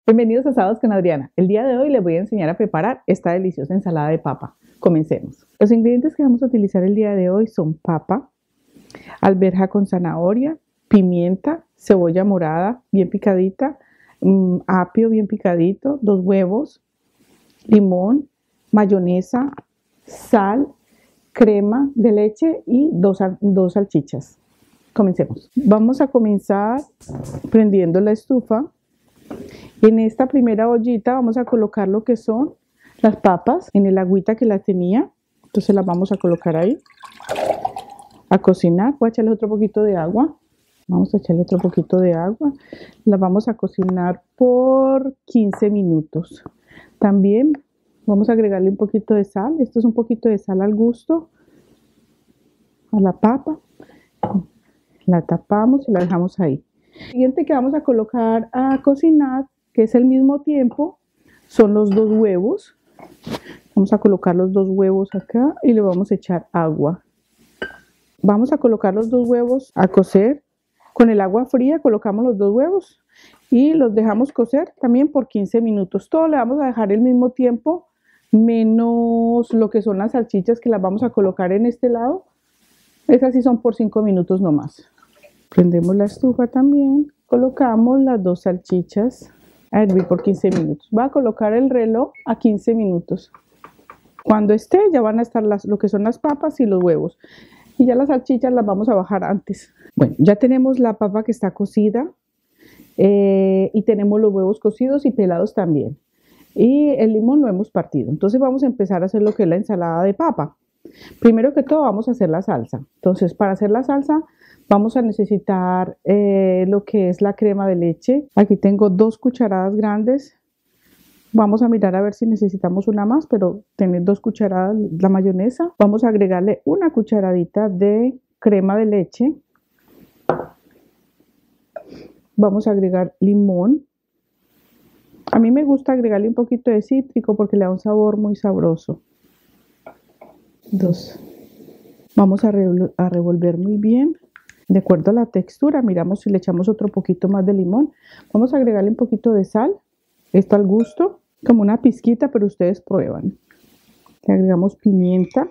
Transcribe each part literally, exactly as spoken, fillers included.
Bienvenidos a Sábados con Adriana. El día de hoy les voy a enseñar a preparar esta deliciosa ensalada de papa. Comencemos. Los ingredientes que vamos a utilizar el día de hoy son papa, alberja con zanahoria, pimienta, cebolla morada bien picadita, um, apio bien picadito, dos huevos, limón, mayonesa, sal, crema de leche y dos, dos salchichas. Comencemos. Vamos a comenzar prendiendo la estufa. En esta primera ollita vamos a colocar lo que son las papas en el agüita que las tenía. Entonces las vamos a colocar ahí a cocinar. Voy a echarle otro poquito de agua. Vamos a echarle otro poquito de agua. Las vamos a cocinar por quince minutos. También vamos a agregarle un poquito de sal. Esto es un poquito de sal al gusto a la papa. La tapamos y la dejamos ahí. Lo siguiente que vamos a colocar a cocinar, que es el mismo tiempo, son los dos huevos. Vamos a colocar los dos huevos acá y le vamos a echar agua. Vamos a colocar los dos huevos a cocer. Con el agua fría colocamos los dos huevos y los dejamos cocer también por quince minutos. Todo le vamos a dejar el mismo tiempo, menos lo que son las salchichas que las vamos a colocar en este lado. Esas sí son por cinco minutos nomás. Prendemos la estufa también, colocamos las dos salchichas a hervir por quince minutos. Voy a colocar el reloj a quince minutos. Cuando esté ya van a estar las, lo que son las papas y los huevos. Y ya las salchichas las vamos a bajar antes. Bueno, ya tenemos la papa que está cocida eh, y tenemos los huevos cocidos y pelados también. Y el limón lo hemos partido. Entonces vamos a empezar a hacer lo que es la ensalada de papa. Primero que todo vamos a hacer la salsa. Entonces para hacer la salsa vamos a necesitar eh, lo que es la crema de leche. Aquí tengo dos cucharadas grandes. Vamos a mirar a ver si necesitamos una más, pero tener dos cucharadas la mayonesa. Vamos a agregarle una cucharadita de crema de leche. Vamos a agregar limón. A mí me gusta agregarle un poquito de cítrico porque le da un sabor muy sabroso. Dos. Vamos a, revol a revolver muy bien. De acuerdo a la textura, miramos si le echamos otro poquito más de limón. Vamos a agregarle un poquito de sal. Esto al gusto, como una pizquita, pero ustedes prueban. Le agregamos pimienta.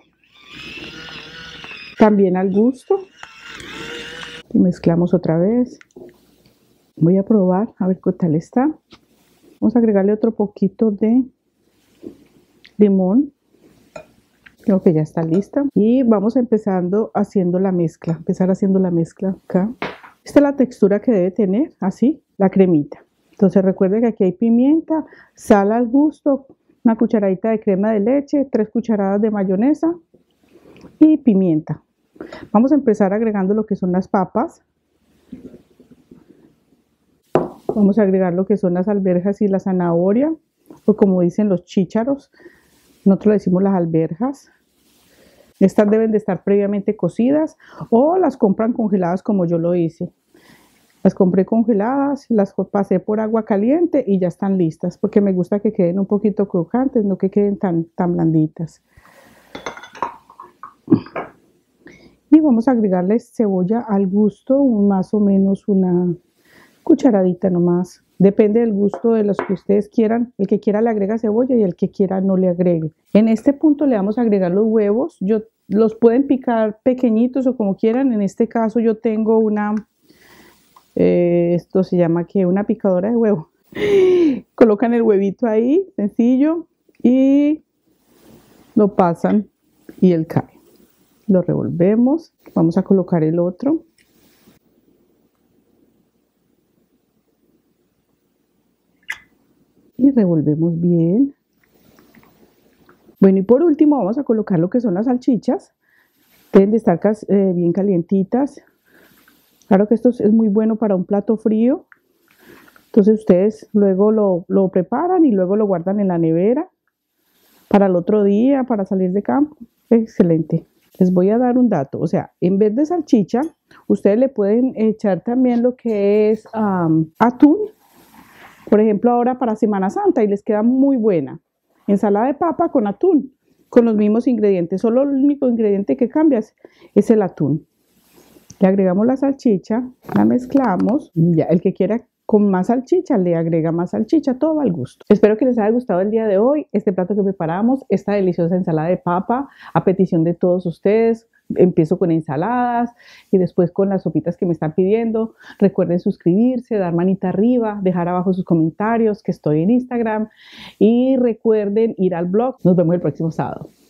También al gusto. Y mezclamos otra vez. Voy a probar a ver qué tal está. Vamos a agregarle otro poquito de limón. Creo que ya está lista. Y vamos empezando haciendo la mezcla. Empezar haciendo la mezcla acá. Esta es la textura que debe tener, así, la cremita. Entonces recuerden que aquí hay pimienta, sal al gusto, una cucharadita de crema de leche, tres cucharadas de mayonesa y pimienta. Vamos a empezar agregando lo que son las papas. Vamos a agregar lo que son las alberjas y la zanahoria, o como dicen los chícharos. Nosotros le decimos las alberjas. Estas deben de estar previamente cocidas o las compran congeladas como yo lo hice. Las compré congeladas, las pasé por agua caliente y ya están listas porque me gusta que queden un poquito crocantes, no que queden tan, tan blanditas. Y vamos a agregarles cebolla al gusto, más o menos una cucharadita nomás. Depende del gusto de los que ustedes quieran. El que quiera le agrega cebolla y el que quiera no le agregue. En este punto le vamos a agregar los huevos. Yo, los pueden picar pequeñitos o como quieran. En este caso yo tengo una, eh, esto se llama que una picadora de huevo. Colocan el huevito ahí, sencillo, y lo pasan y él cae. Lo revolvemos. Vamos a colocar el otro. Y revolvemos bien. Bueno, y por último vamos a colocar lo que son las salchichas. Deben de estar eh, bien calientitas. Claro que esto es muy bueno para un plato frío. Entonces ustedes luego lo, lo preparan y luego lo guardan en la nevera para el otro día, para salir de campo. Excelente. Les voy a dar un dato. O sea, en vez de salchicha, ustedes le pueden echar también lo que es um, atún. Por ejemplo, ahora para Semana Santa y les queda muy buena. Ensalada de papa con atún, con los mismos ingredientes. Solo el único ingrediente que cambia es, es el atún. Le agregamos la salchicha, la mezclamos. Ya, el que quiera con más salchicha, le agrega más salchicha, todo va al gusto. Espero que les haya gustado el día de hoy, este plato que preparamos, esta deliciosa ensalada de papa, a petición de todos ustedes. Empiezo con ensaladas y después con las sopitas que me están pidiendo. Recuerden suscribirse, dar manita arriba, dejar abajo sus comentarios, que estoy en Instagram. Y recuerden ir al blog. Nos vemos el próximo sábado.